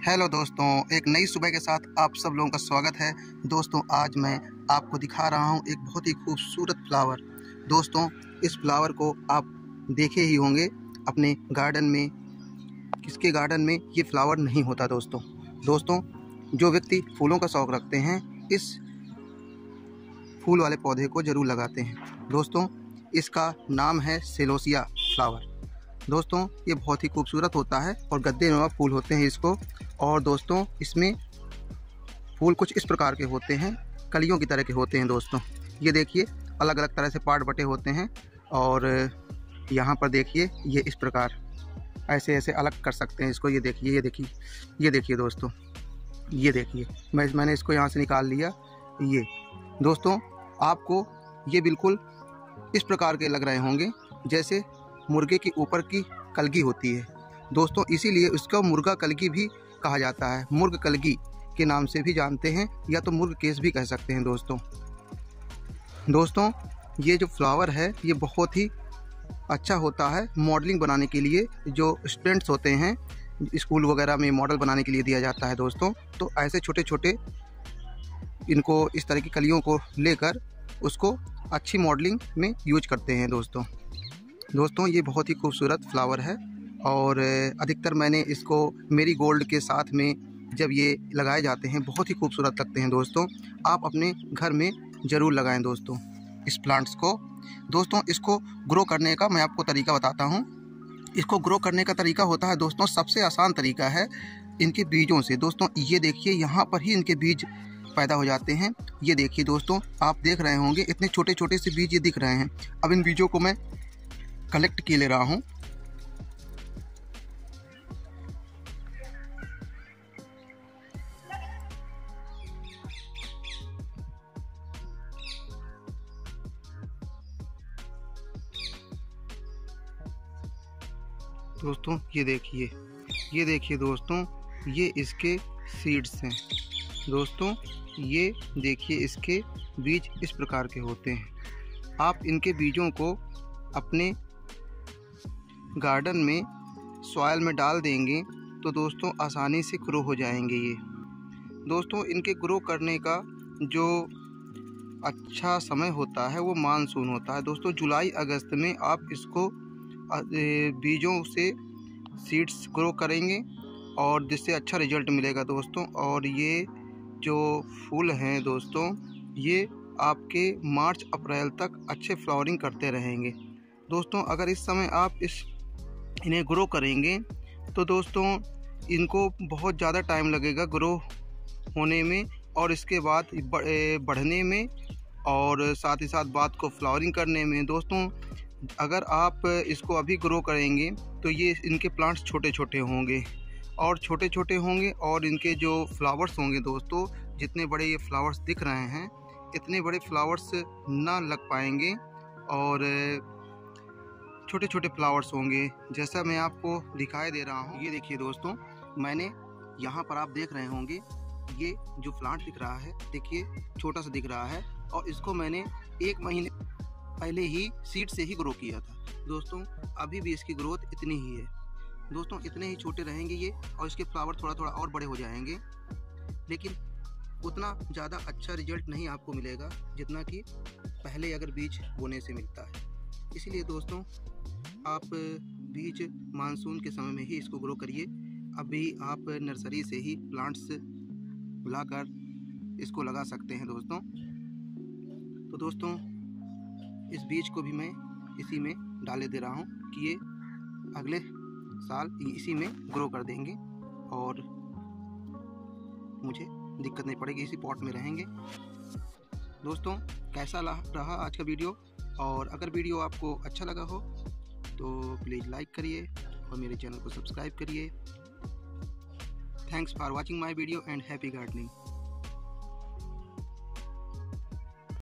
Hello दोस्तों, एक नई सुबह के साथ आप सब लोगों का स्वागत है। दोस्तों आज मैं आपको दिखा रहा हूं एक बहुत ही खूबसूरत फ्लावर। दोस्तों इस फ्लावर को आप देखे ही होंगे अपने गार्डन में, किसके गार्डन में ये फ्लावर नहीं होता। दोस्तों जो व्यक्ति फूलों का शौक़ रखते हैं इस फूल वाले पौधे को ज़रूर लगाते हैं। दोस्तों इसका नाम है सेलोसिया फ्लावर। दोस्तों ये बहुत ही खूबसूरत होता है और गद्देनुमा फूल होते हैं इसको। और दोस्तों इसमें फूल कुछ इस प्रकार के होते हैं, कलियों की तरह के होते हैं। दोस्तों ये देखिए अलग अलग तरह से पार्ट बटे होते हैं और यहाँ पर देखिए ये इस प्रकार ऐसे ऐसे अलग कर सकते हैं इसको। ये देखिए दोस्तों, ये देखिए मैंने इसको यहाँ से निकाल लिया। ये दोस्तों आपको ये बिल्कुल इस प्रकार के लग रहे होंगे जैसे मुर्गे के ऊपर की कलगी होती है। दोस्तों इसीलिए इसको मुर्गा कलगी भी कहा जाता है, मुर्ग कलगी के नाम से भी जानते हैं या तो मुर्ग केस भी कह सकते हैं। दोस्तों ये जो फ्लावर है ये बहुत ही अच्छा होता है मॉडलिंग बनाने के लिए। जो स्टूडेंट्स होते हैं स्कूल वगैरह में मॉडल बनाने के लिए दिया जाता है दोस्तों, तो ऐसे छोटे छोटे इनको इस तरह की कलियों को लेकर उसको अच्छी मॉडलिंग में यूज करते हैं। दोस्तों ये बहुत ही खूबसूरत फ्लावर है और अधिकतर मैंने इसको मेरी गोल्ड के साथ में जब ये लगाए जाते हैं बहुत ही खूबसूरत लगते हैं। दोस्तों आप अपने घर में ज़रूर लगाएं दोस्तों इस प्लांट्स को। दोस्तों इसको ग्रो करने का मैं आपको तरीका बताता हूँ। इसको ग्रो करने का तरीका होता है दोस्तों, सबसे आसान तरीका है इनके बीजों से। दोस्तों ये देखिए यहाँ पर ही इनके बीज पैदा हो जाते हैं। ये देखिए दोस्तों, आप देख रहे होंगे इतने छोटे छोटे से बीज ये दिख रहे हैं। अब इन बीजों को मैं कलेक्ट किए ले रहा हूँ। दोस्तों ये देखिए दोस्तों, ये इसके सीड्स हैं। दोस्तों ये देखिए इसके बीज इस प्रकार के होते हैं। आप इनके बीजों को अपने गार्डन में सॉइल में डाल देंगे तो दोस्तों आसानी से ग्रो हो जाएंगे ये। दोस्तों इनके ग्रो करने का जो अच्छा समय होता है वो मानसून होता है। दोस्तों जुलाई अगस्त में आप इसको बीजों से सीड्स ग्रो करेंगे और जिससे अच्छा रिजल्ट मिलेगा दोस्तों। और ये जो फूल हैं दोस्तों ये आपके मार्च अप्रैल तक अच्छे फ्लावरिंग करते रहेंगे। दोस्तों अगर इस समय आप इन्हें ग्रो करेंगे तो दोस्तों इनको बहुत ज़्यादा टाइम लगेगा ग्रो होने में और इसके बाद बढ़ने में और साथ ही साथ बात को फ्लावरिंग करने में। दोस्तों अगर आप इसको अभी ग्रो करेंगे तो ये इनके प्लांट्स छोटे छोटे होंगे और इनके जो फ्लावर्स होंगे दोस्तों, जितने बड़े ये फ्लावर्स दिख रहे हैं इतने बड़े फ्लावर्स ना लग पाएंगे और छोटे छोटे फ्लावर्स होंगे जैसा मैं आपको दिखाई दे रहा हूँ। ये देखिए दोस्तों, मैंने यहाँ पर आप देख रहे होंगे ये जो प्लांट दिख रहा है, देखिए छोटा सा दिख रहा है और इसको मैंने 1 महीने पहले ही सीड से ही ग्रो किया था। दोस्तों अभी भी इसकी ग्रोथ इतनी ही है। दोस्तों इतने ही छोटे रहेंगे ये और इसके फ्लावर थोड़ा थोड़ा और बड़े हो जाएंगे, लेकिन उतना ज़्यादा अच्छा रिजल्ट नहीं आपको मिलेगा जितना कि पहले अगर बीज बोने से मिलता है। इसीलिए दोस्तों आप बीज मानसून के समय में ही इसको ग्रो करिए। अभी आप नर्सरी से ही प्लांट्स लाकर इसको लगा सकते हैं दोस्तों। तो दोस्तों इस बीज को भी मैं इसी में डाले दे रहा हूँ कि ये अगले साल इसी में ग्रो कर देंगे और मुझे दिक्कत नहीं पड़ेगी, इसी पॉट में रहेंगे। दोस्तों कैसा रहा आज का वीडियो, और अगर वीडियो आपको अच्छा लगा हो तो प्लीज़ लाइक करिए और मेरे चैनल को सब्सक्राइब करिए। Thanks for watching my video and happy gardening.